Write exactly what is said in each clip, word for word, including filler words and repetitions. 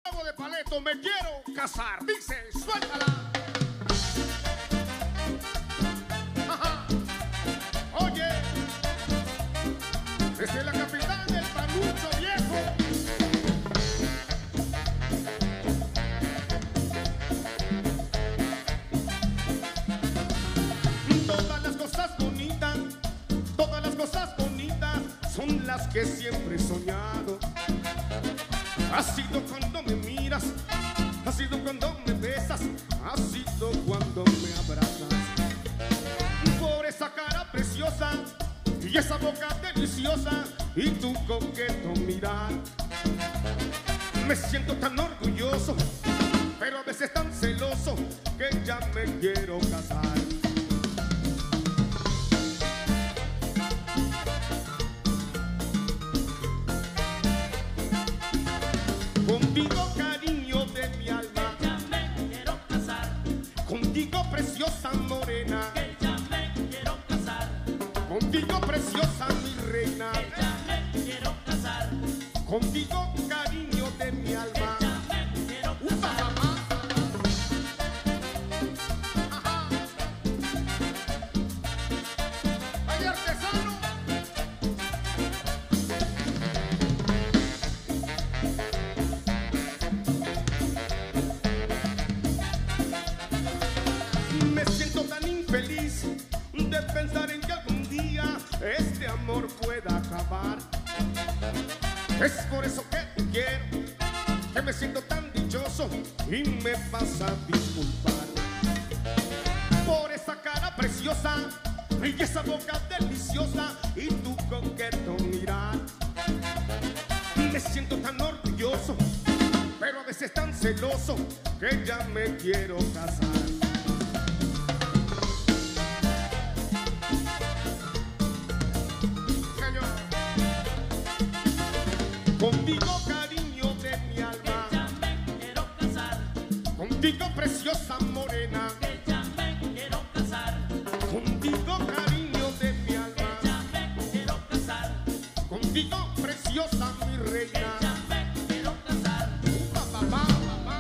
De paleto, me quiero casar. Dice, suéltala. Ajá. Oye, desde la capital del panucho viejo. Todas las cosas bonitas, todas las cosas bonitas son las que siempre he soñado. Ha sido cuando me miras, ha sido cuando me besas, ha sido cuando me abrazas. Por esa cara preciosa y esa boca deliciosa y tu coqueto mirar, me siento tan orgulloso, pero a veces tan celoso que ya me quiero casar. Contigo, cariño de mi alma, que ya me quiero casar. Contigo, preciosa morena, Que ya me quiero casar. Contigo, preciosa mi reina, Que ya me quiero casar. Contigo, cariño de mi alma. Que ya me quiero casar. Ajá. ¡Ay, artesano! Me siento tan infeliz de pensar en que algún día este amor pueda acabar. Es por eso que te quiero, que me siento tan dichoso y me vas a disculpar. Por esa cara preciosa y esa boca deliciosa y tu coqueto mirar. Me siento tan orgulloso, pero a veces tan celoso que ya me quiero casar. Contigo, cariño de mi alma, Que ya me quiero casar. contigo, preciosa morena, Que ya me quiero casar. contigo, cariño de mi Que alma, ya me quiero casar. contigo, preciosa mi Que reina. ya me quiero casar. Pa, pa, pa, pa, pa.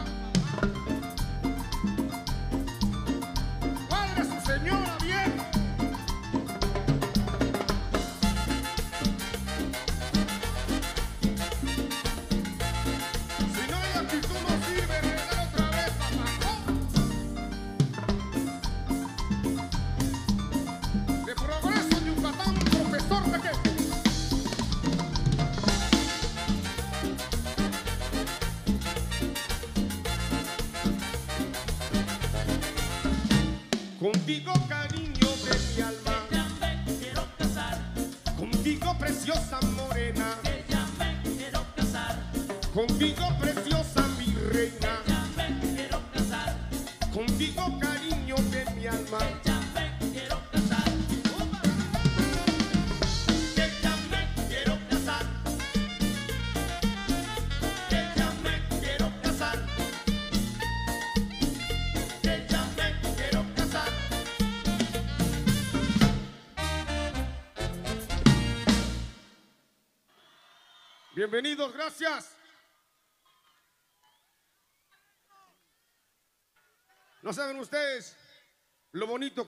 Padre, su señora bien. Si no hay actitud no sirve, regala otra vez, papá. De Progreso, Yucatán, profesor Pequeño. Contigo, cariño de mi alma, Que ya me quiero casar. contigo, preciosa morena, Que ya me quiero casar. contigo, preciosa mi reina, Que ya me quiero casar. contigo, cariño de mi alma. Que ya me quiero casar. Que ya me quiero casar. Que ya me quiero casar. Que ya me quiero casar. Bienvenidos, gracias. No saben ustedes lo bonito